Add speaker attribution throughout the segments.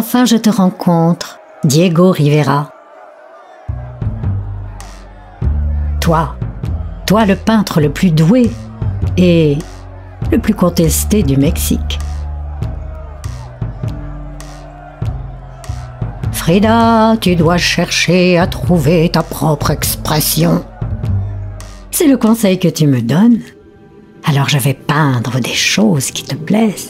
Speaker 1: Enfin je te rencontre, Diego Rivera. Toi le peintre le plus doué et le plus contesté du Mexique. Frida, tu dois chercher à trouver ta propre expression. C'est le conseil que tu me donnes. Alors je vais peindre des choses qui te plaisent.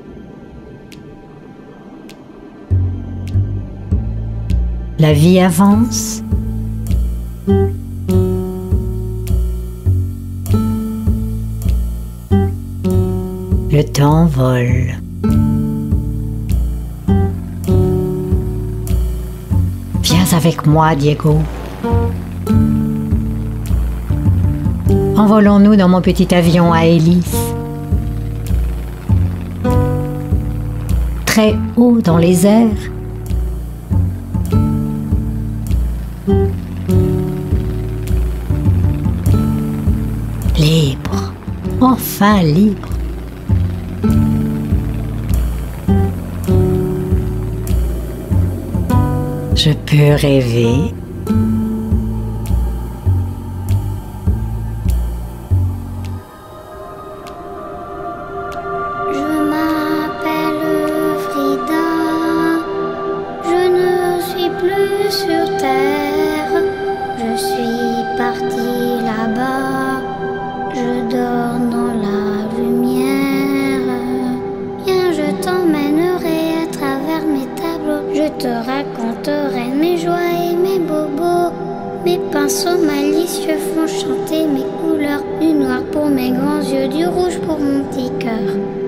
Speaker 1: La vie avance. Le temps vole. Viens avec moi, Diego. Envolons-nous dans mon petit avion à hélice. Très haut dans les airs. Libre, enfin libre. Je peux rêver.
Speaker 2: Je m'appelle Frida, je ne suis plus sur terre, je suis partie là-bas, je dors dans la lumière. Viens, je t'emmènerai à travers mes tableaux, je te raconterai mes joies et mes bobos. Mes pinceaux malicieux font chanter mes couleurs, du noir pour mes grands yeux, du rouge pour mon petit cœur.